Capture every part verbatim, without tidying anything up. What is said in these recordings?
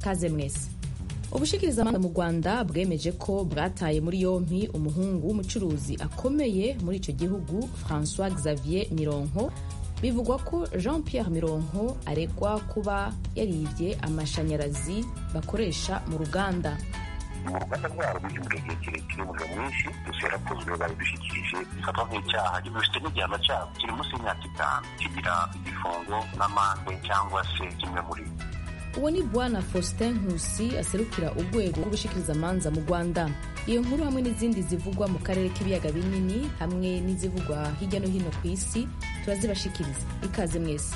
kaze mwese. Ubushikirizamanza mu Rwanda bwemeje ko bwataye muri yompi umuhungu w'umucuruzi akomeye muri ico gihugu François Xavier Mironko. Bivugwa ko Jean Pierre Mironko aregwa kuba yarivye amashanyarazi bakoresha mu ruganda. mu ruganda rwabo rw'igihugu kirekire umuriro mwinshi gusa yarakozwe babidushyikirije bifatwa nk'icyaha gifite n'igihano cyabo kiri munsi y'imyaka itanu kigira igifungo n'amande cyangwa se kimwe muri uwo ni Bwana Faustin Nkusi aserukira urwego rw'ubushikirizamanza mu Rwanda. Iyo nkuru hamwe n'izindi zivugwa mu karere k'ibiyaga binini hamwe n'izivugwa hirya no hino ku isi turazibashikiriza. Ikaze mwese.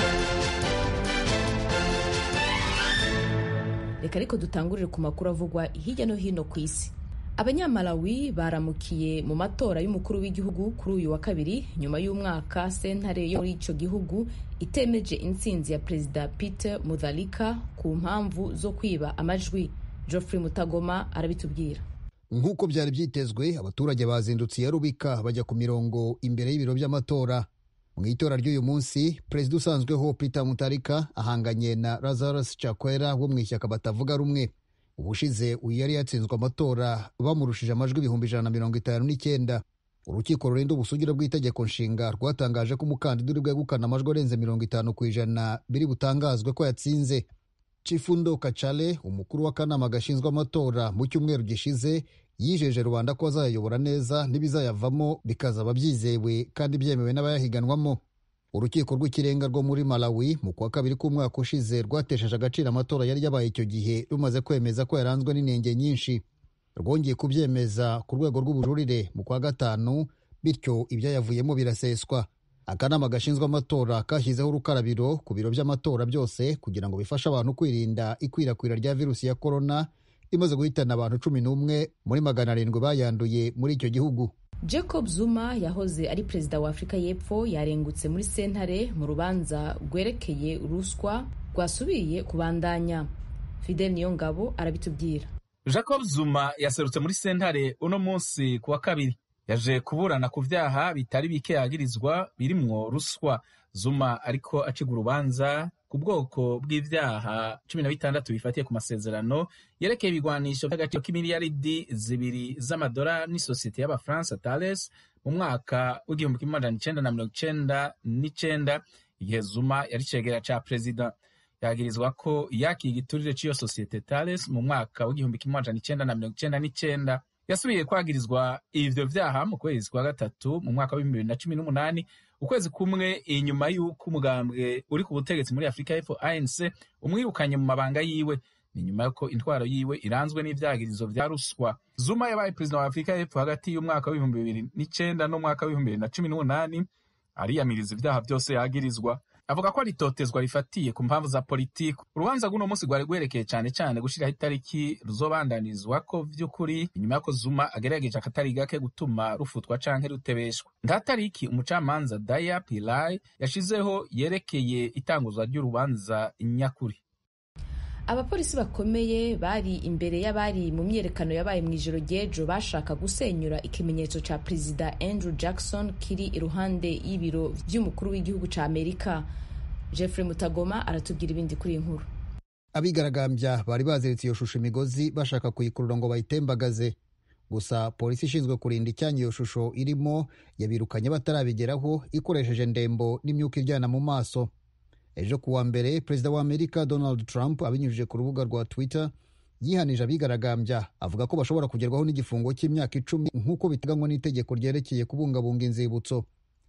Reka ariko dutangurire ku makuru avugwa hirya no hino ku isi. Abanyamalawi baramukiye mu matora y'umukuru w'igihugu kuri uyu wa kabiri nyuma y'umwaka sentare yo muri ico gihugu itemeje intsinzi ya Perezida Peter Mutharika ku mpamvu zo kwiba amajwi. Geoffrey Mutagoma arabitubwira. Nk'uko byari byitezwe, abaturage bazindutse ya Rubika bajya ku mirongo imbere y'ibiro by'amatora. Mu itora ry'uyu munsi, Perezida usanzweho Peter Mutharika ahanganye na Lazarus Chakwera wo mu ishyaka batavuga rumwe. Ubushize uyu yari yatsinzwe amatora bamurushije amajwi ibihumbi ijana na mirongo itanu n'icyenda. Urukiko rurinda ubusugire bw'itegeko nshinga rwatangaje ko umukandida uri bwegukana amajwi arenze mirongo itanu ku ijana biri butangazwe ko yatsinze. Chifundo Kachale, umukuru w'akanama gashinzwe amatora, mu cyumweru gishize yijeje rubanda ko azayayobora neza n'ibizayavamo bikazaba byizewe kandi byemewe n'abayahiganwamo. Urukiko rw'ikirenga rwo muri Malawi mu kwa kabiri k'umwaka ushize rwatesheje agaciro amatora yari yabaye icyo gihe rumaze kwemeza ko yaranzwe n'inenge nyinshi. Rwongeye kubyemeza ku rwego rw'ubujurire mu kwa gatanu, bityo ibyayavuyemo biraseswa. Akanama gashinzwe amatora kashyizeho urukarabiro ku biro by'amatora byose kugira ngo bifashe abantu kwirinda ikwirakwira rya virusi ya korona imaze guhitana abantu cumi n'umwe muri magana arindwi bayanduye muri icyo gihugu. Jacob Zuma yahoze ari perezida wa Afrika y'Epfo yarengutse muri sentare mu rubanza rwerekeye ruswa rwasubiye kubandanya. Fidel Niyongabo arabitubwira. Jacob Zuma yaserutse muri sentare uno munsi kuwa kabiri. Yaje kuburana ku vyaha bitari bike yagirizwa birimwo ruswa. Zuma ariko aciga urubanza ku bwoko bw'ivyaha cumi na bitandatu bifatiye ku masezerano yerekeye ibigwanisho by'agaciro k'imiliyaridi zibiri z'amadolari n'isosiyete y'abafaransa Thales mu mwaka w'igihumbi kimwe amajana icenda na mirongo icenda n'icenda igihe Zuma yari cegera ca perezida. Yagirizwa ko yakiye igiturire c'iyo sosiyete Thales mu mwaka w'igihumbi kimwe amajana icenda na mirongo icenda n'icenda. Yasubiye kwagirizwa ivyo vyaha mu kwezi kwa gatatu mu mwaka w'ibihumbi bibiri na cumi n'umunani, ukwezi kumwe inyuma y'uko umugambwe uri ku butegetsi muri Afrika y'Epfo A N C umwirukanye mu mabanga yiwe. Ni nyuma y'uko intwaro yiwe iranzwe n'ivyagirizo vya ruswa. Zuma yabaye perezida wa Afrika y'Epfo hagati y'umwaka w'ibihumbi bibiri n'icenda n'umwaka w'ibihumbi bibiri na cumi n'umunani, ariyamiriza ivyaha vyose yagirizwa. Avuga ko aritotezwa rifatiye ku mpamvu za politiki. Urubanza rw'uno munsi rwari rwerekeye cyane cyane gushiraho itariki ruzobandanizwa ko vy'ukuri inyuma y'uko Zuma agerageje akatari gake gutuma rufutwa canke rutebeshwa. Nta tariki umucamanza Daya Pillay yashizeho yerekeye itanguzwa ry'urubanza nyakuri. Abapolisi bakomeye bari imbere y'abari mu myerekano yabaye mu ijoro ry'ejo bashaka gusenyura ikimenyetso ca Perezida Andrew Jackson kiri iruhande y'ibiro vy'umukuru w'igihugu ca Amerika. Geoffrey Mutagoma aratubwira ibindi kuri iyi nkuru. Abigaragambya bari baziritse iyo shusho imigozi bashaka kuyikurura ngo bayitembagaze. Gusa polisi ishinzwe kurinda icyanya iyo shusho irimo yabirukanye batarabigeraho ikoresheje ndembo n'imyuka iryana mu maso. Ejo kuwa mbere, Perezida wa Amerika Donald Trump abinyujije ku rubuga rwa Twitter yihanije abigaragambya avuga ko bashobora kugerwaho n'igifungo cy'imyaka icumi nk'uko biteganywa n'itegeko ryerekeye kubungabunga inzibutso.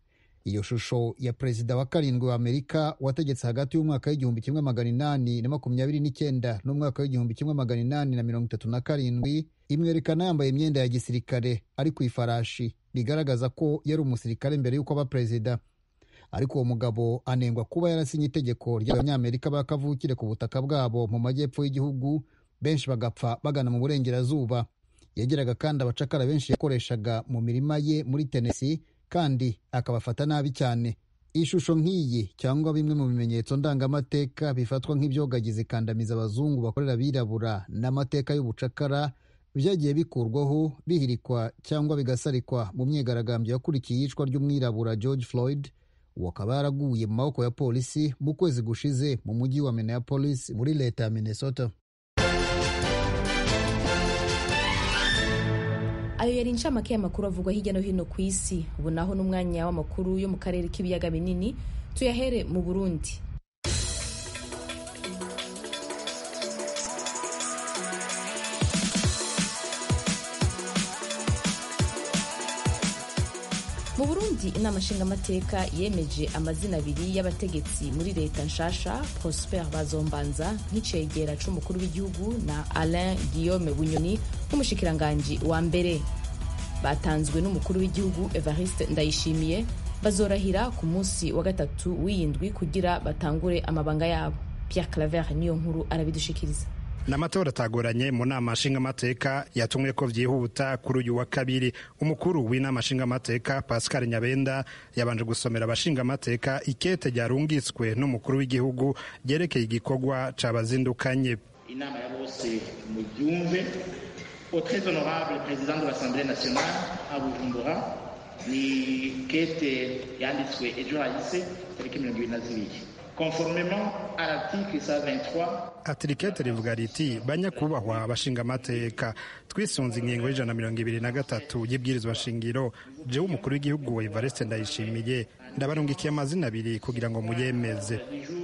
Iyo shusho ya Perezida wa karindwi wa Amerika wategetse hagati y'umwaka w'igihumbi kimwe magana inani na makumyabiri n'icyenda n'umwaka w'igihumbi kimwe magana inani na mirongo itatu na karindwi imwerekana yambaye imyenda ya gisirikare ari ku ifarashi, bigaragaza ko yari umusirikare mbere y'uko aba perezida. Ariko uwo mugabo anengwa kuba yarasinye itegeko ry'abanyamerika bakavukire ku butaka bwabo mu majyepfo y'igihugu, benshi bagapfa bagana mu burengerazuba. Yageraga kandi abacakara benshi yakoreshaga mu mirima ye muri Tennessee kandi akabafata nabi cyane. Ishusho nk'iyi cyangwa bimwe mu bimenyetso ndangamateka bifatwa nk'ibyogagiza ikandamiza abazungu bakorera abirabura n'amateka y'ubucakara byagiye bikurwaho, bihirikwa cyangwa bigasarikwa mu myigaragambyo yakurikiye iyicwa ry'umwirabura George Floyd uwo akaba yaraguye mu maboko ya polisi mu kwezi gushize mu mujyi wa Minneapolis muri leta ya Minnesota. Ayo yari incamake y'amakuru avugwa hirya no hino ku isi. Ubu naho n'umwanya w'amakuru yo mu karere k'ibiyaga binini, tuyahere mu Burundi. Mu Burundi inama nshingamateka yemeje amazina abiri y'abategetsi muri leta nshasha, Prosper Bazombanza nk'icegera c'umukuru w'igihugu na Alain Guillaume Bunyoni nk'umushikiranganji wa mbere. Batanzwe n'umukuru w'igihugu Evariste Ndayishimiye, bazorahira ku munsi wa gatatu w'iyindwi kugira batangure amabanga yabo. Pierre Claver niyo nkuru arabidushikiriza. N'amatora atagoranye mu nama nshingamateka yatumwe ko vyihuta kuri uyu wa kabiri. Umukuru w'inama nshingamateka Pascal Nyabenda yabanje gusomera abashingamateka ikete ryarungitswe n'umukuru w'igihugu ryerekeye igikorwa cabazindukanye. Inama ya bose mu byumve au très honorable président de l'Assemblée nationale à Bujumbura, ni kete yanditswe ejo hahise tariki mirongo ibiri na zibiri. Conformément à l'article cent vingt-trois, atirikete rivuga riti banyakubahwa abashingamateka, twisunze ingingo y'ijana mirongo ibiri na gatatu y'ibwirizwa shingiro, jewe umukuru w'igihugu Evariste Ndayishimiye ndabarungikiye amazina abiri kugira ngo muyemeze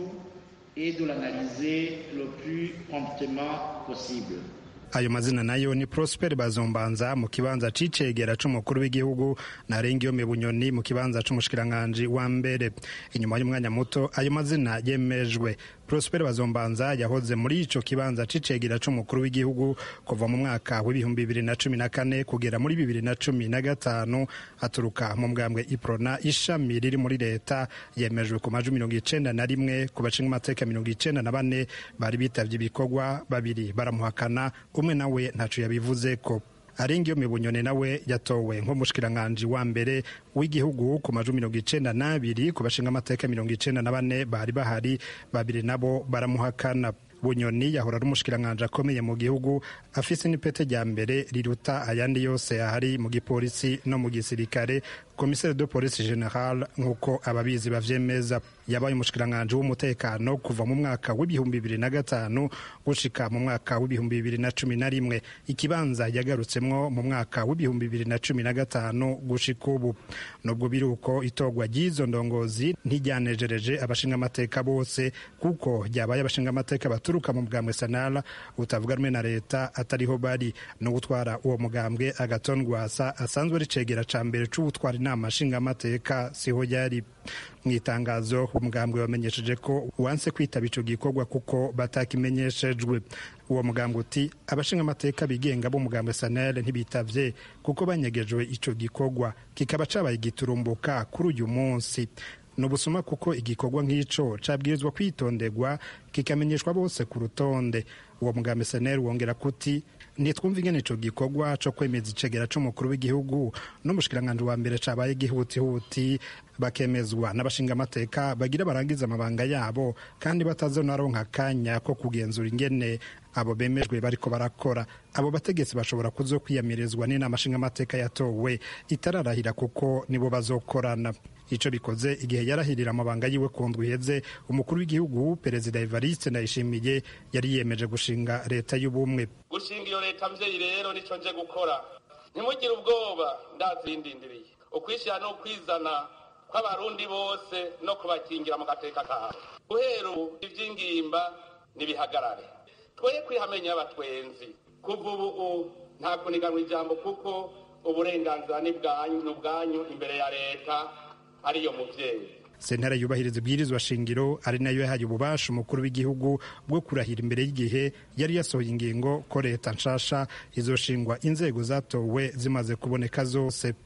et de l'analyser le plus promptement possible. Ayo mazina nayo ni Prosper Bazombanza mu kibanza c'icegera c'umukuru w'igihugu na Guillaume Bunyoni mu kibanza c'umushikiranganji wa mbere. Inyuma y'umwanya muto ayo mazina yemejwe. Prosper Bazombanza yahoze muri ico kibanza c'icegera c'umukuru w'igihugu kuva mu mwaka w'ibihumbi bibiri na cumi na kane kugera muri bibiri na cumi na gatanu, aturuka mu mugambwe Iprona ishami riri muri leta. Yemejwe ku majwi mirongo icenda na rimwe ku bashingamateka mirongo icenda na bane bari bitavye ibikorwa, babiri baramuhakana, umwe nawe ntaco yabivuze ko. Guillaume Bunyoni nawe yatowe nk'umushikiranganji wa mbere w'igihugu ku majwi mirongo icenda n'abiri ku bashingamateka mirongo icenda na bane bari bahari, babiri nabo baramuhakana. Bunyoni yahora ari umushikiranganji akomeye mu gihugu, afise n'ipete rya mbere riruta ayandi yose ahari mu gipolisi no mu gisirikare, commissaire de police general nk'uko ababizi bavyemeza. Yabaye umushikiranganji w'umutekano kuva mu mwaka w'ibihumbi bibiri na gatanu gushika mu mwaka w'ibihumbi bibiri na cumi na rimwe, ikibanza yagarutsemwo mu mwaka w'ibihumbi bibiri na cumi na gatanu gushika ubu. Nubwo biruko itogwa ry'izo ndongozi ntiryanejereje abashingamateka bose, kuko ryabaye abashingamateka baturuka mu mugambwe Sanara utavuga rumwe na leta atariho bari. No gutwara uwo mugambwe Agathon Rwasa asanzwe ari cegera ca mbere c'ubutwara inama nshingamateka siho yari. Mwitangazo umugambwe wamenyesheje ko wanse kwitaba ico gikorwa kuko batakimenyeshejwe. Uwo mugambwe uti abashingamateka bigenga bo mugambwe Sanel ntibitavye kuko banyegejwe ico gikorwa, kikaba cabaye giturumbuka kuri uyu munsi. Nubusuma kuko igikorwa nk'ico cabwirizwa kwitondegwa kikamenyeshwa bose ku rutonde. Uwo mugambwe Sanel wongera kuti nitwumva ingene ico gikorwa co kwemeza icegera c'umukuru w'igihugu n'umushikiranganji wa mbere cabaye gihutihuti, bakemezwa n'abashingamateka bagira barangiza amabanga yabo kandi batazonaronka akanya ko kugenzura ingene abo bemejwe bariko barakora. Abo bategetsi bashobora kuzo kwiyamirizwa n'inama nshingamateka yatowe itararahira kuko nibo bazokorana. Ico bikoze igihe yarahirira amabanga yiwe ku ndwi iheze, umukuru w'igihugu Perezida Evariste Ndayishimiye yari yemeje gushinga leta y'ubumwe. Gushinga iyo leta mvyeyi rero nico nje gukora, ntimugire ubwoba, ndazindindiriye ukwishira no kwizana kw'abarundi bose no kubakingira mu gateka kabo. Guhera ubu ivy'ingimba nibihagarare, twoye kwihamenya abatwenzi. Kuva ubu nta kuniganwa ijambo kuko uburenganzira ni bwanyu imbere ya leta ariyo muvyeyi. Sentare yubahiriza ibwirizwa shingiro ari nayo yahaye ububasha umukuru w'igihugu bwo kurahira imbere y'igihe yari yasohoye ingingo ko leta nshasha izoshingwa inzego zatowe zimaze kuboneka zose.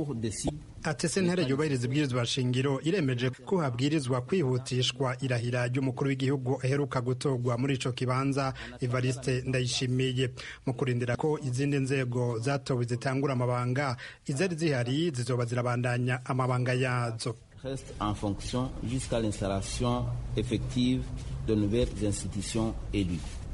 Ati sentare yubahiriza ibwirizwa shingiro iremeje ko habwirizwa kwihutishwa irahira ry'umukuru w'igihugu aheruka gutogwa muri ico kibanza Evariste Ndayishimiye, mu kurindira ko izindi nzego zatowe zitangura amabanga, izari zihari zizoba zirabandanya amabanga yazo. Reste en fonction jusqu'à l'installation effective de nouvelles institutions élues.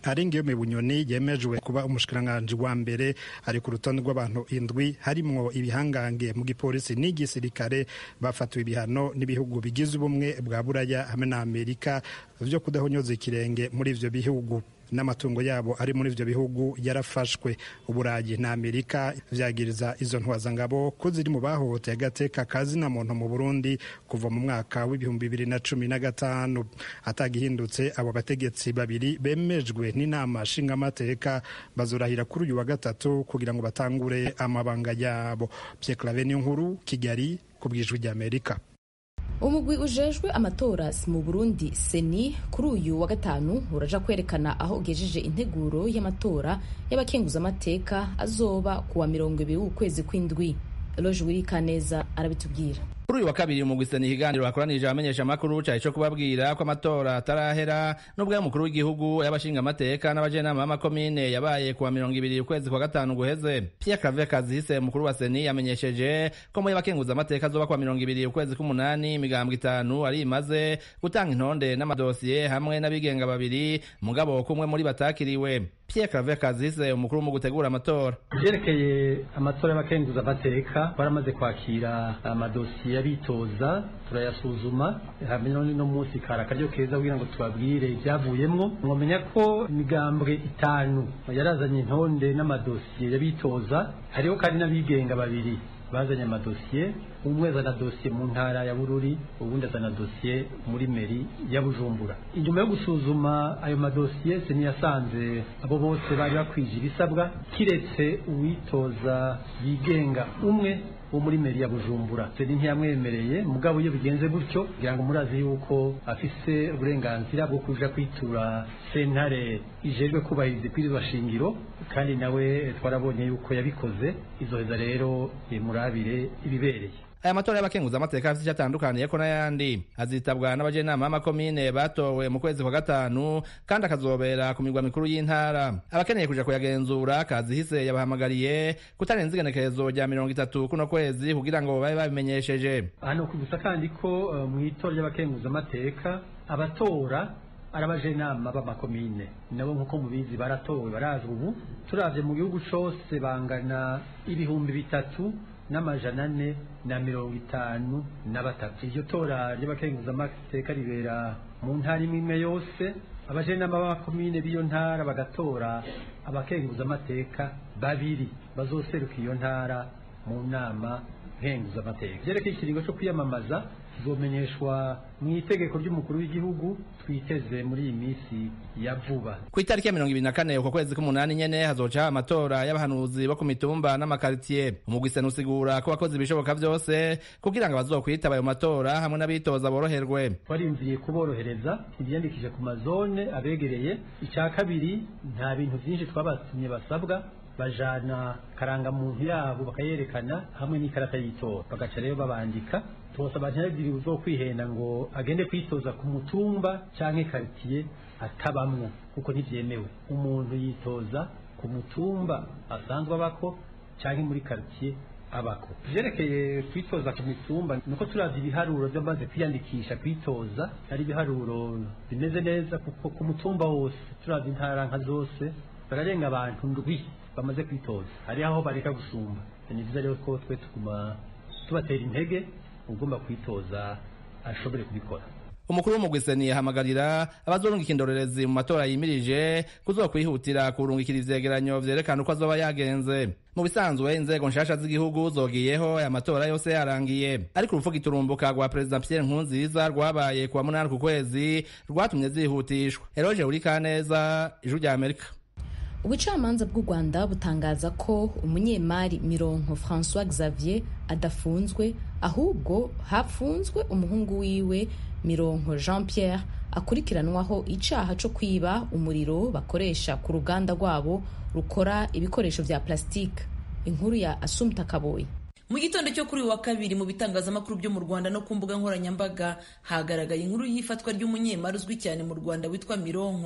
Arengeyo Bunyoni yemejwe kuba umushikiranganji wa mbere ari ku rutonde rw'abantu indwi harimwo ibihangange mu gipolisi n'igisirikare bafatiwe ibihano n'ibihugu bigize ubumwe bwa Buraya hamwe na Amerika vyo kudahonyoza ikirenge muri ivyo bihugu. N'amatungo yabo ari muri ivyo bihugu yarafashwe. Uburayi na Amerika vyagiriza izo ntwazangabo ko ziri mu bahohoteye agateka kazina muntu mu Burundi kuva mu mwaka w'ibihumbi bibiri na cumi na gatanu. Atagihindutse abo bategetsi babiri bemejwe n'inama nshingamateka bazorahira kuri uyu wa gatatu kugira ngo batangure amabanga yabo. Pierre Claver Niyonkuru, Kigali, ku bw'ijwi ry'Amerika. Umugwi ujejwe amatora mu Burundi Seni kuri uyu wa gatanu uraja kwerekana aho ugejeje integuro y'amatora y'abakenguzamateka azoba kuwa mirongo ibiri w'ukwezi kw'indwi. Eloge Wirikaneza arabitubwira. Kuri uyu wa kabiri umugwi Seni ikiganiro bakoranije abamenyesha makuru cari co kubabwira ko amatora atarahera n'ubwo y'umukuru w'igihugu y'abashinga amateka n'abajenama b'amakomine yabaye kuwa mirongo ibiri ukwezi kwa gatanu guheze. Pierre Claver Kazihise umukuru wa Seni yamenyesheje ko mu y'abakenguza amateka azoba kuwa mirongo ibiri ukwezi k'umunani imigambwe itanu ari imaze gutanga intonde n'amadosiye hamwe n'abigenga babiri mugabo kumwe muri batakiriwe. Pierre Claver Kazihise umukuru mu gutegura amatora. Yerekeye amatora y'abakenguza amateka baramaze kwakira amadosiye y'abitoza turayasuzuma hamwe no munsi kara karyo keza kugira ngo tubabwire ibyavuyemwo. Mwomenya ko imigambwe itanu yarazanye intonde n'amadosiye y'abitoza, hariho kandi n'abigenga babiri bazanye amadosiye, umwe azana dosiye mu ntara ya Bururi ubundi azana dosiye muri meri ya Bujumbura. Inyuma yo gusuzuma ayo madosiye Seni yasanze abo bose bari bakwije ibisabwa kiretse uwitoza yigenga umwe wo muri meri ya Bujumbura. Seni ntiyamwemereye mugabo iyo bigenze gutyo kugira ngo murazi yuko afise uburenganzira bwo kuja kwitura sentare ijejwe kubahiriza ibwirizwa shingiro kandi nawe twarabonye yuko yabikoze. Izoheza rero murabire ibibereye. Aya matora y'abakenguza amateka afite icyo atandukaniye ko n'ayandi azitabwa n'abajenama b'amakomine batowe mu kwezi kwa gatanu kandi akazobera ku mirwa mikuru y'intara. Abakeneye kuja kuyagenzura Kazihise yabahamagariye kutarenza igenekerezo rya mirongo itatu kuno kwezi kugira ngo babe babimenyesheje. Hano kugusa kandi ko uh, mu itora y'abakenguza amateka abatora arabajenama b'amakomine nabo nkuko mubizi baratowe barazwe. Ubu turavye mu gihugu cose bangana ibihumbi bitatu n'amajana ane na mirongo itanu na batatu. Iryo tora ry'abakenguza amateka ribera mu ntara imwe yose. Abajenama b'amakomine b'iyo ntara bagatora abakenguza amateka babiri bazoseruka iyo ntara mu nama nkenguza amateka. Vyerekeye ikiringo co kwiyamamaza kizomenyeshwa mu itegeko ry'umukuru w'igihugu twiteze muri iyi minsi ya vuba. Ku itariki ya mirongo ibiri na kane uko kwezi k'umunani nyene hazoca amatora y'abahanuzi bo ku mitumba n'amakaritiye. Umugwi Seni usigura ko bakoze ibishoboka vyose kugira ngo bazokwitaba ayo matora hamwe n'abitoza boroherwe. Twarimviye kuborohereza ivyandikije ku mazone abegereye. Icya kabiri nta bintu vyinshi twabatumye basabwa, bajana karangamuntu yabo bakayerekana hamwe n'ikarata y'itora bagaca rero babandika. Tubasaba ntihagire uzokwihenda ngo agende kwitoza ku mutumba canke karitiye atabamwo kuko ntivyemewe. Umuntu yitoza ku mutumba asanzwe abako canke muri karitiye abako. Vyerekeye kwitoza ku mitumba nuko turavye ibiharuro vy'amaze kwiyandikisha kwitoza ari ibiharuro bimeze neza kuko ku mutumba wose turavye intara nka zose bararenga abantu ndwi bamaze kwitoza. Hari aho bareka gusumba. Ni vyiza rero ko twe tuguma tubatera intege ugomba kwitoza ashobore kubikora. Umukuru w'umugwi Seni yahamagarira abazorungika indorerezi mu matora yimirije kuzokwihutira kurungikira ivyegeranyo vyerekana uko azoba yagenze. Mu bisanzwe inzego nshasha z'igihugu zogiyeho aya matora yose yarangiye, ariko urupfu giturumbuka rwa President Pierre Nkurunziza rwabaye kuwa munani ku kwezi rwatumye zihutishwa. Eloge Urikaneza, Ijwi ry'Amerika. Ubucamanza bw'u Rwanda butangaza ko umunyemari Mironko François Xavier adafunzwe ahubwo hapfunzwe umuhungu wiwe Mironko Jean Pierre akurikiranwaho icaha co kwiba umuriro bakoresha ku ruganda rwabo rukora ibikoresho vya plastike. Inkuru ya Assumpta Kaboyi. Mu gitondo cyo kuri wa kabiri mu bitangazamakuru byo mu Rwanda no ku mbuga nkoranyambaga hagaragaye inkuru y'ifatwa ry'umunyemari uzwi cyane mu Rwanda witwa Mironko.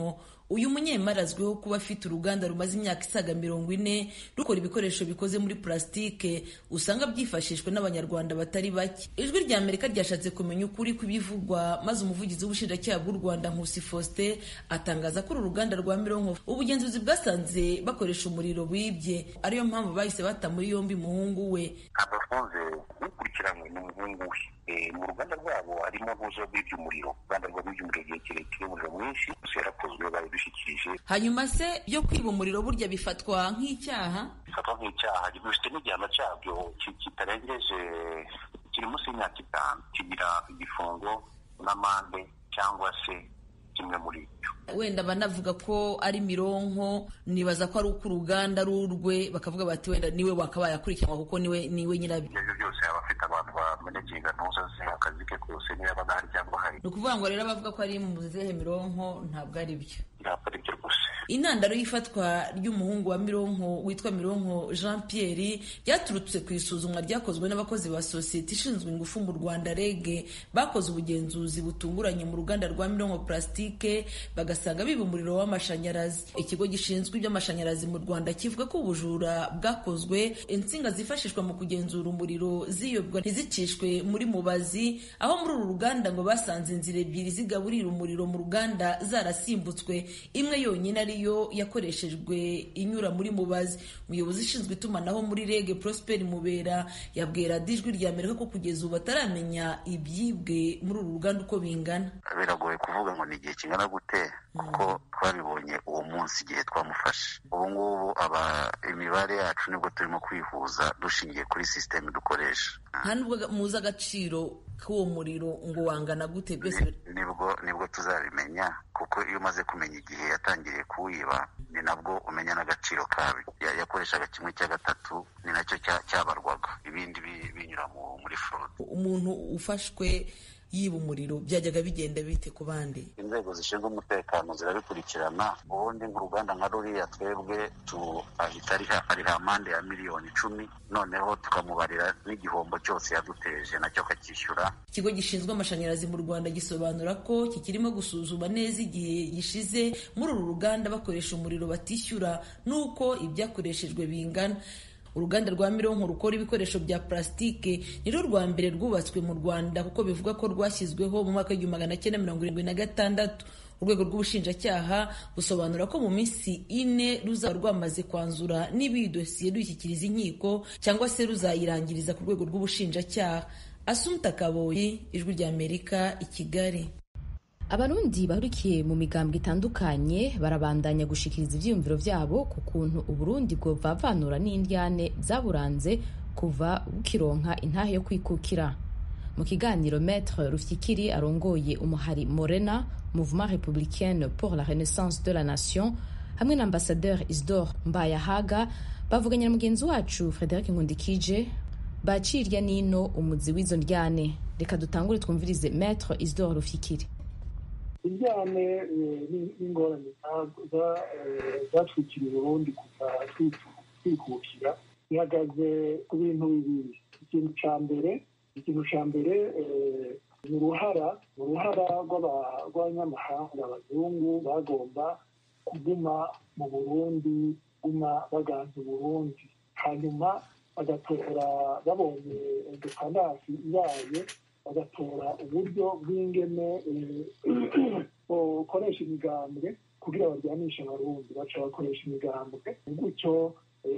uyu munyemari azwiho kuba afite uruganda rumaze imyaka isaga mirongo ine rukora ibikoresho bikoze muri plastique usanga byifashishwa n'abanyarwanda batari bake. Ijwi rya Amerika ryashatse kumenya ukuri kw'ibivugwa, maze umuvugizi w'ubushinjacyaha bw'u Rwanda Nkusi Faustin atangaza ko uru ruganda rwa Mironko ubugenzuzi bwasanze bakoresha umuriro wibye, ariyo mpamvu bahise bata muri yombi umuhungu we. Abafunze ukurikiranywe n'umuhungu we mu ruganda rwabo harimo ntuzo bw'iby'umuriro, uruganda rwa bw'iby'umuriro igihe kirekire, umuriro mwinshi gusa yarakozwe babidushyikirije. Hanyuma se byo kwiba umuriro burya bifatwa nk'icyaha? Bifatwa nk'icyaha, gifite n'igihano cyabyo kitarengeje, kiri munsi y'imyaka itanu, kigira igifungo n'amande cyangwa se kimwe muri ibyo. Wenda banavuga ko ari Mironko, nibaza ko ari uko uruganda rurwe, bakavuga bati wenda niwe wakabaye akurikiranwa kuko niwe niwe nyirabyo. Ibyo byose aba afite abantu bameneginga ntuza se akazi ke kose niba badahari cyangwa hari. Ni ukuvuga ngo rero abavuga ko ari mu zihe Mironko ntabwo ari byo. Ntabwo ari byo rwose. Intandaro y'ifatwa ry'umuhungu wa Mironko witwa Mironko Jean Pierre ryaturutse ku isuzumwa ryakozwe n'abakozi ba sosiyete ishinzwe ingufu mu Rwanda R E G, bakoze ubugenzuzi butunguranye mu ruganda rwa Mironko Plastique bagasanga biba umuriro w'amashanyarazi. Ikigo gishinzwe iby'amashanyarazi mu Rwanda kivuga ko ubujura bwakozwe, insinga zifashishwa mu kugenzura umuriro ziyobwa ntizicishwe muri mubazi, aho muri uru ruganda ngo basanze inzira ebyiri zigaburira umuriro mu ruganda zarasimbutse, imwe yonyine ariyo yakoreshejwe inyura muri mubazi. Umuyobozi ushinzwe itumanaho muri R E G Prosper Mubera yabwira Ijwi rya Amerika ko kugeza ubu bataramenya ibyibwe muri uru ruganda uko bingana. Biragoye kuvuga ngo ni igihe kingana gute kuko twabibonye uwo munsi igihe twamufashe. Ubu ngubu aba imibare yacu nibwo turimo kwihuza dushingiye kuri system dukoresha. Nta nubwo muzi agaciro k'uwo muriro ngo wangana gute byose? Nibwo nibwo tuzabimenya, kuko iyo umaze kumenya igihe yatangiriye kuwiba ni nabwo umenya n'agaciro kabi. Yakoreshaga kimwe cya gatatu, ni nacyo cyabarwaga, ibindi binyura muri fraud. Umuntu ufashwe yiba umuriro byajyaga bigenda bite ku bandi? Inzego zishinzwe umutekano zirabikurikirana. Ubundi nk'uruganda nka ruriya twebwe tuhita ariha amande ya miliyoni icumi, noneho tukamubarira n'igihombo cyose yaduteje nacyo akacyishyura. Ikigo gishinzwe amashanyarazi mu Rwanda gisobanura ko kikirimo gusuzuma neza igihe gishize muri uru ruganda bakoresha umuriro batishyura n'uko ibyakoreshejwe bingana. Uruganda rwa Mironko rukora ibikoresho bya plastike niro rwa mbere rwubatswe mu Rwanda kuko bivuga ko rwashyizweho mu mwaka w'igihumbi magana cyenda mirongo irindwi na gatandatu. Urwego rw'ubushinjacyaha busobanura ko mu minsi ine ruzaba rwamaze kwanzura niba iyi dosiye dushyikiriza inkiko cyangwa se ruzayirangiriza ku rwego rw'ubushinjacyaha. Asumta Kaboyi, Ijwi rya Amerika, i Kigali. Abarundi bahurikiye mu migambwe itandukanye barabandanya gushikiriza ivyiyumviro vyabo ku kuntu Uburundi bwo vavanura n'indyane zaburanze kuva bukironka intahe yo kwikukira. Mu kiganiro Maître Rufyikiri arongoye umuhari Morena, Mouvement républicain pour la renaissance de la nation, hamwe na Ambassadeur Isidore Mbayahaga bavuganye na mugenzi wacu Frederic Nkundikije bacirya nino umuzi w'izo ndyane. Reka dutangure twumvirize Maître Isidore Rufyikiri. Indyane n'ingorane zatwikiriye Burundi kuva twikukira ihagaze ku bintu bibiri. Ikintu ca mbere ikintu ca mbere ni uruhara uruhara rw'abanyamahanga, abazungu bagomba kuguma mu Burundi, guma baganza Burundi, hanyuma bagatora babonye independance ibaye, bagatora uburyo bw'ingene ukoresha imigambwe kugira baryanisha abarundi, baca bakoresha imigambwe. Gutyo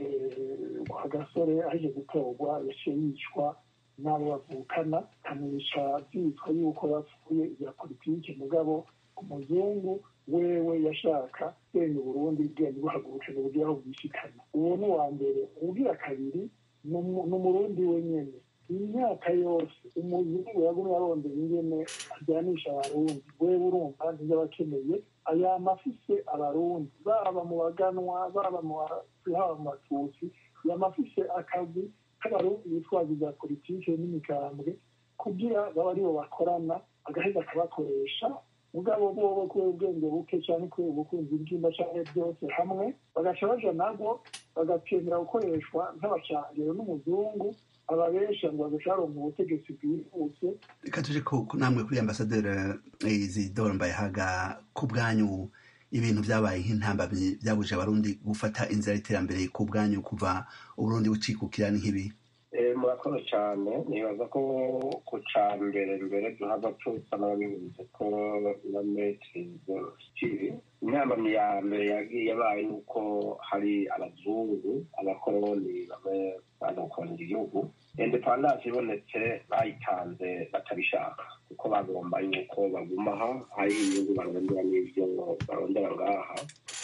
Rwagasore aje gutorwa yaciye yicwa n'abo bavukana, kamwica byitwa yuko yapfuye ibya politike, mugabo umuzungu wewe yashaka senya Burundi bwenge buhaguruke mu buryo aho bwishikana. Uwo ni uwa mbere. Ubugira kabiri ni umurundi wenyene. Imyaka yose umuzungu yagumye arondera ingene ajyanisha abarundi, wewe urumva ntiyabakeneye aya mafise abarundi, baba mu baganwa, baba mu batutsi, yamafise akazi k'abarundi bitwaza ibya politike n'imigambwe kugira baba aribo bakorana, agaheza akabakoresha. Mugabo bobo kubera ubwenge buke cyane, kubera ubukunzi bw'imba cyane byose hamwe, bagaca baja nabwo bagatemera gukoreshwa nk'abacangero n'umuzungu ababesha ngo bagashara mu butegetsi bwihuse. Reka tuje ko namwe kuri Ambassadeur Isidore Mbayahaga, ku bwanyu ibintu byabaye nk'intambamyi byabuje abarundi gufata inzira y'iterambere ku bwanyu kuva uburundi bucikukira ni nk'ibi? murakoze cyane nibaza ko ku ca mbere mbere duhava tusa n'ababivuze ko na metri z'ikiri intambamyi ya mbere yagiye yabaye nuko hari abazungu abakoroni bamwe bazakorera igihugu independance ibonetse bayitanze batabishaka kuko bagomba yuko bagumaho hari inyungu barondera n'ibyo barondera ngaha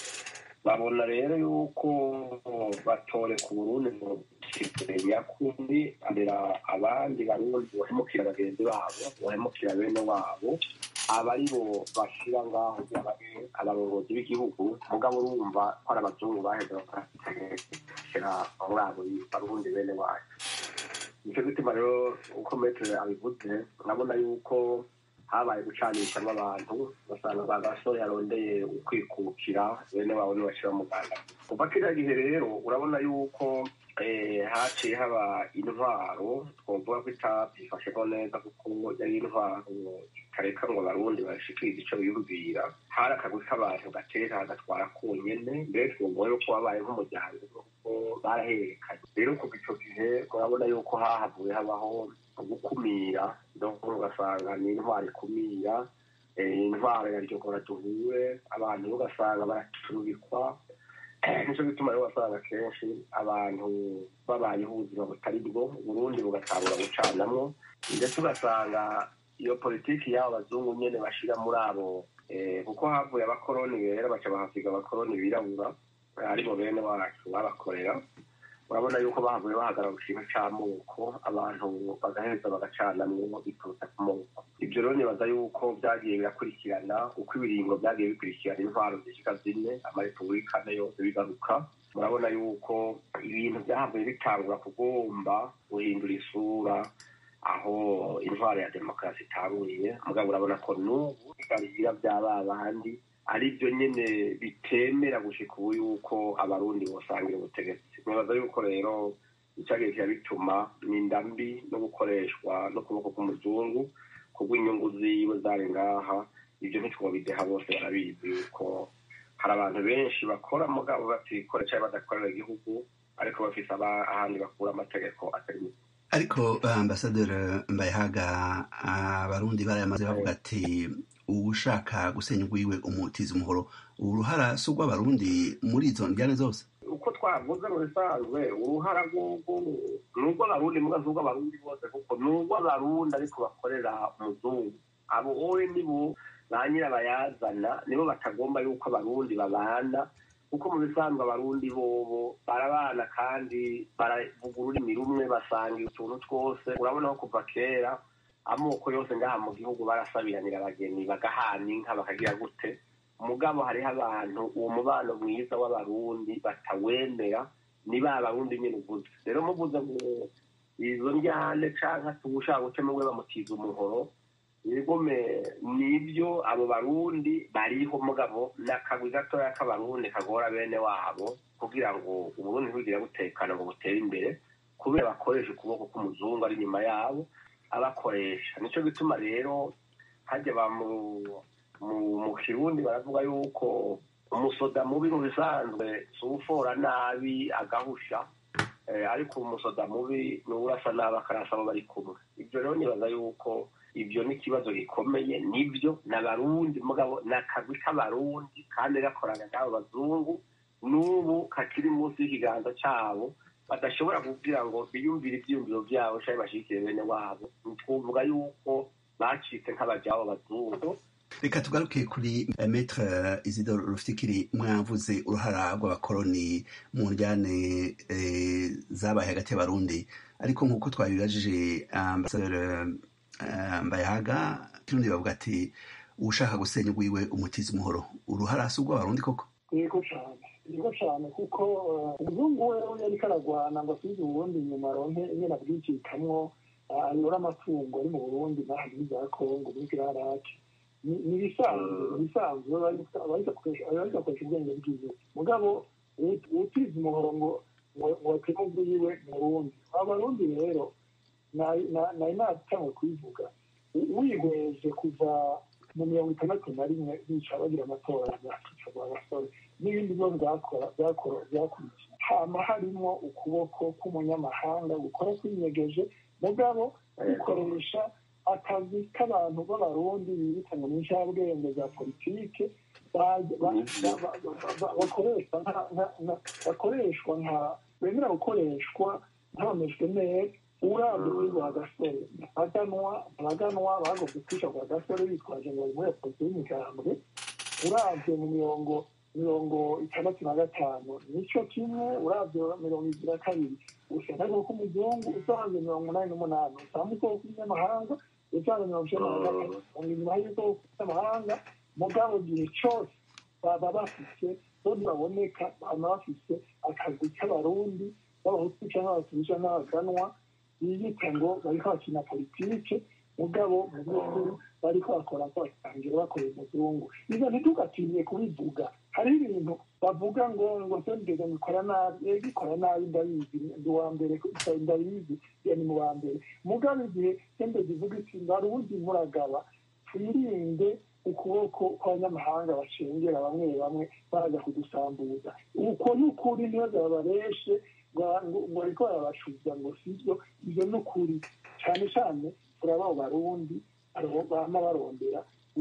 babona rero yuko batore ku Burundi nyakundi andera abandi barundi bahemukira bagenzi babo bahemukira bene wabo abari bo bashira ngaho abarongozi b'igihugu mugabo urumva ko ari abazungu baheza bakashira muri abo barundi bene wacu. Nicyo gituma rero uko metero abivuze urabona yuko habaye gucanisha n'abantu basanga bagasore yarondeye ukwikukira bene wabo ntibashira mu Rwanda. Kuva kiriya gihe rero urabona yuko haciye haba intwaro twovuga ko itabyifasheho neza kuko yari intwaro ikareka ngo abarundi bashikirize ico biyumvira, hari akagwi k'abantu gatera hagatwara konyene mbere twumva yuko wabaye nk'umuryango kuko barahererekanye. Rero kuva ico gihe urabona yuko hahavuye habaho gukumira donc ugasanga ni intwaro ikumira intwaro ya ryogora duhure abantu ugasanga baracurubikwa. Nicyo gituma rero wasanga kenshi abantu babayeho ubuzima butari bwo Burundi bugatangura gucanamwo ndetse ugasanga iyo politiki y'abo bazungu nyene bashira muri abo kuko havuye abakoroni rero baca bahasiga abakoroni birabura aribo bene wacu babakorera. Urabona yuko bahavuye bahagarara gushika c'amoko abantu bagaheza bagacanamwo biturutse ku moko. Ibyo rero nibaza yuko byagiye birakurikirana uko ibiringo byagiye bikurikirana intwaro zishika zine amarepubulika ane yose bigaruka. Murabona yuko ibintu byahavuye bitangura kugomba guhindura isura aho intwaro ya demokarasi itanguriye, mugabo urabona ko n'ubu bigarira byaba abandi ari byo nyene bitemera gushika ubu yuko abarundi bosangira ubutegetsi. Nibaza yuko rero icagiye kirabituma n'indambi no gukoreshwa no kuboko k'umuzungu kubw'inyungu ziwe zari ngaha. Ibyo ntitwobideha bose barabizi yuko hari abantu benshi bakora mugabo batikora cyangwa badakorera igihugu ariko bafise ahandi bakura amategeko atari. Ariko ambasaderi Mbayahaga abarundi barayamaze bavuga ati ushaka gusenya ugwiwe umutiza umuhoro. Uruhara si urw'abarundi muri izo njyane zose? Uko twavuze mu bisanzwe uruhara rw'ubwo nubwo abarundi muga nubwo abarundi bose kuko nubwo abarundi ariko bakorera umuzungu abo owe nibo ba nyirabayazana nibo batagomba yuko abarundi babana kuko mu bisanzwe abarundi bobo barabana kandi baravuga ururimi rumwe basangira utuntu twose. Urabona ko kuva kera amoko yose ngaha mu gihugu barasabiranira abageni bagahana inka bakagira gute, mugabo hariho abantu uwo mubano mwiza w'abarundi batawemera ni ba barundi nyine uvuze. Rero muvuze ngo izo njyane canke tugushaka guca mwe bamutiza umuhoro yegome nibyo abo barundi bariho mugabo n'akagwi gatoya k'abarundi kagora bene wabo kugira ngo uburundi bugira gutekana ngo butere imbere kubera bakoresha ukuboko k'umuzungu ari nyuma yabo abakoresha. Nico gituma rero hajya ba mu mu kirundi baravuga yuko umusoda mubi mu bisanzwe sufora nabi agahusha ariko umusoda mubi n'urasa nabi akarasa abo bari kumwe. Ibyo rero nibaza yuko ibyo ni ikibazo gikomeye nibyo n'abarundi mugabo n'akagwi k'abarundi kandi gakorana n'abo bazungu n'ubu kakiri munsi y'ikiganza cyabo badashobora kugira ngo biyumvire ibyiyumviro byabo cyangwa bashikire bene wabo. Twavuga yuko bacitse nk'abajyabo bazungu. Reka tugaruke kuri Maître Isidore Rufikiri, mwavuze uruhara rw'abakoroni mu njyane zabaye hagati y'abarundi ariko nk'uko twabibajije ambasaderi Mbayahaga kirundi bavuga ati ushaka gusenya ugwiwe umutiza umuhoro. Uruhara si urw'abarundi koko? Yego cyane yego cyane kuko umuzungu we yari karagwana ngo asubize uburundi inyuma aronke nyene abwikikamwo ayora amatungo ari mu Burundi n'ahandi za Kongo muri Kirarake. Ni ibisanzwe ibisanzwe bariko bakoresha ubwenge bwiwe mugabo utiza umuhoro ngo watema ugwiwe mu Burundi. Abarundi rero nari natangwe kubivuga wigweje kuva mu mirongo itandatu na rimwe bica bagira amatora byakica rwa gasore n'ibindi byo byakora byakora byakurikiye hama harimo ukuboko k'umunyamahanga gukora kwinyegeje mugabo gukoresha akazi k'abantu b'abarundi bibitanga mu ncabwenge za politike bakoreshwa nka bemera gukoreshwa ntabamejwe neza urabye muri rwa gasore aganwa abaganwa bagomba kwica rwa gasore bitwaje ngo bari muri politiki y'imigambwe urabye mu mirongo mirongo itandatu na gatanu nicyo kimwe urabye mirongo ibiri na kabiri usanga ko umuzungu usanze mirongo umunani n'umunani usanga ubwoko bw'inyamahanga usanze mirongo icyenda na gatatu inyuma y'ubwoko bw'amahanga mugabo gihe cyose baba bafite bodi baboneka baba bafite akazi k'abarundi b'abahutu cyangwa abatutsi cyangwa abaganwa biyita ngo bariko bakina politike mugabo mu by'ukuri bariko bakora ko batangira bakorera umuzungu ivyo ntitugatinye kubivuga hariho ibintu bavuga ngo ngo sendege nikora nabi ego ikora nabi ndabizi ndi uwa mbere ndabizi iyo ni mu wa mbere mugabo igihe sendege ivuga iti barundi muragaba twirinde ukuboko kw'abanyamahanga bacengera bamwe bamwe baza kudusambuza uko ni ukuri ntibaza babareshe ngo ariko barabacuza ngo sibyo ibyo ni ukuri cyane cyane turaba barundi bama barondera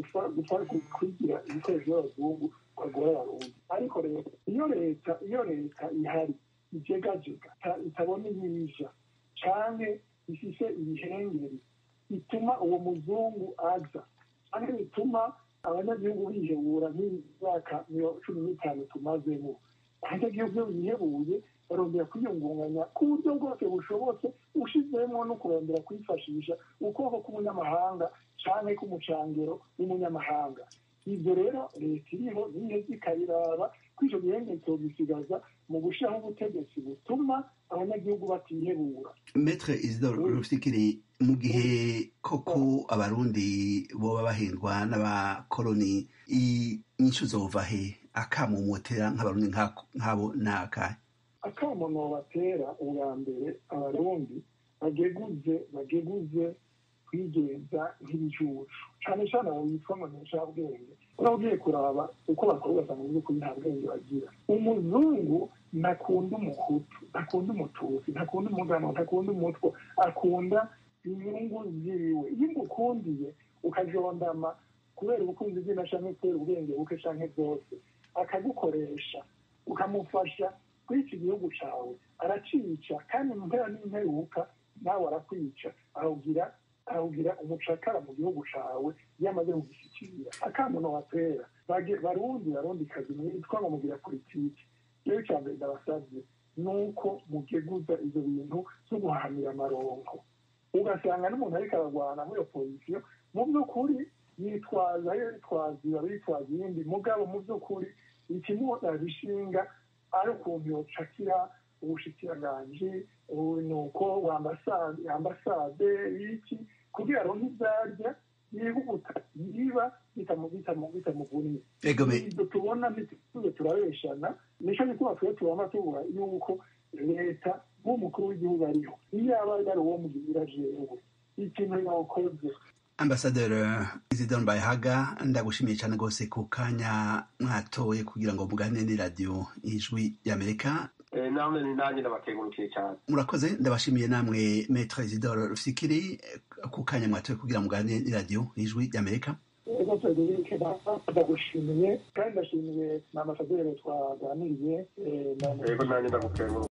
kwigira ibikoresho by'abazungu bagora abarundi ariko rero iyo leta iyo leta ihari ijegajega itabona ibija canke ifise ibihengeri bituma uwo muzungu aza canke bituma abanyagihugu bihebura nk'imyaka cumi n'itanu tumazemo abanyagihugu iyo bihebuye barondera kwiyungunganya ku buryo bwose bushobotse ushizemo no kurondera kwifashisha ukuboko k'umunyamahanga canke k'umucangero w'umunyamahanga ibyo rero leta iriho niyo zikabiraba kw'icyo gihenge tobisigaza mu gushiraho ubutegetsi butuma abanyagihugu batihebura. Maître Isidore Rufikiri, mu gihe koko abarundi boba bahendwa n'abakoloni inyishu zova he akamumotera nk'abarundi nk'abo n'akahe? Akamo nobatera ubwa mbere abarundi bageguze bageguze kwigenza nk'ibijuju cyane cyane abo bitwa ngo nshabwenge uragiye kuraba uko bakora ugasanga muri kuri nta bwenge bagira. Umuzungu ntakunda umuhutu ntakunda umutusi ntakunda umugano ntakunda umutwe akunda inyungu ziwe iyo umukundiye ukajondama kubera ubukunzi bw'ina canke kubera ubwenge buke canke byose akagukoresha ukamufasha kuri iki gihugu cawe aracica kandi mu mpera n'imperuka nawe arakwica arawugira arawugira umucakara mu gihugu cawe yamaze kugishyikira. Akamuno watera barundi barundi kazi mwitwa ngo mugira politiki rero icya mbere ndabasabye nuko mugeguza ivyo bintu vyo guharanira amaronko ugasanga n'umuntu ariko aragwana muri opozisiyo mu by'ukuri yitwaza yo yitwaza bitwaza ibindi mugabo mu by'ukuri ikimuza bishinga ari ukuntu yocakira ubushikiranganji nuko ambasade ambasade iki kugira ngo ntibyarya yihuta yiba bitamuguniye ibyo tubona ntituze turabeshana nico gituma twe tubona tubura yuko leta nk'umukuru w'igihugu ariho iyo aba ari uwo mugira jewe ikintu yakoze. Ambasaderi Isidore Mbayahaga, ndagushimiye cyane rwose ku kanya mwatoye kugira ngo muganire n'iradiyo Ijwi y'Amerika. namwe ni nanjye ndabakengurukiye cyane. Murakoze, ndabashimiye namwe Maître Isidore Rufikiri ku kanya mwatoye kugira ngo muganire n'iradiyo Ijwi y'Amerika. Ego Frederic ndagushimiye kandi ndashimiye n'ambasaderi twaganiriye. Ego nanjye ndagukengurukiye.